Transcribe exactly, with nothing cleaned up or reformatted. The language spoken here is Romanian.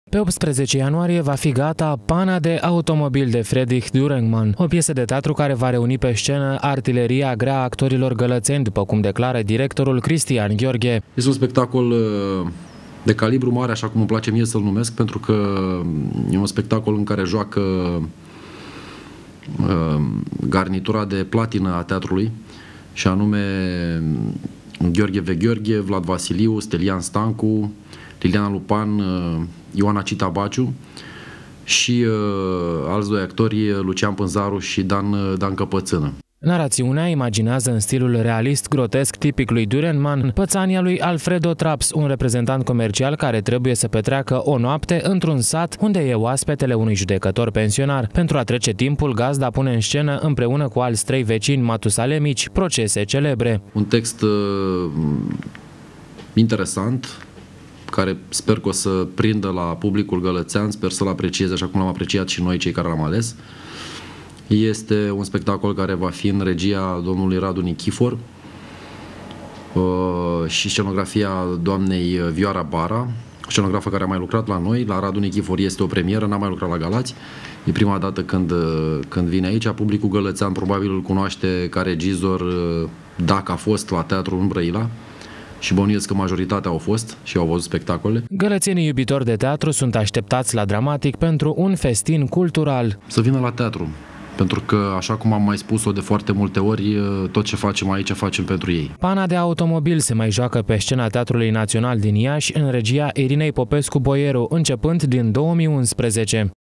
Pe optsprezece ianuarie va fi gata Pana de automobil de Friedrich Dürrenmatt, o piesă de teatru care va reuni pe scenă artileria grea a actorilor gălățeni, după cum declară directorul Cristian Gheorghe. Este un spectacol de calibru mare, așa cum îmi place mie să-l numesc, pentru că e un spectacol în care joacă garnitura de platină a teatrului, și anume Gheorghe V. Gheorghe, Vlad Vasiliu, Stelian Stancu, Liliana Lupan, Ioana Cita Baciu și uh, alți doi actori, Lucian Pânzaru și Dan, Dan Căpățână. Narațiunea imaginează în stilul realist grotesc tipic lui Dürrenmatt pățania lui Alfredo Traps, un reprezentant comercial care trebuie să petreacă o noapte într-un sat unde e oaspetele unui judecător pensionar. Pentru a trece timpul, gazda pune în scenă împreună cu alți trei vecini matusalemici procese celebre. Un text uh, interesant, care sper că o să prindă la publicul gălățean, sper să-l aprecieze așa cum l-am apreciat și noi cei care l-am ales. Este un spectacol care va fi în regia domnului Radu Nichifor uh, și scenografia doamnei Vioara Bara, scenografă care a mai lucrat la noi. La Radu Nichifor este o premieră, n-a mai lucrat la Galați. E prima dată când, când vine aici. Publicul gălățean probabil îl cunoaște ca regizor dacă a fost la Teatrul în Brăila. Și bănuiesc că majoritatea au fost și au văzut spectacole. Gălățenii iubitori de teatru sunt așteptați la Dramatic pentru un festin cultural. Să vină la teatru, pentru că, așa cum am mai spus-o de foarte multe ori, tot ce facem aici facem pentru ei. Pana de automobil se mai joacă pe scena Teatrului Național din Iași în regia Irinei Popescu Boieru, începând din două mii unsprezece.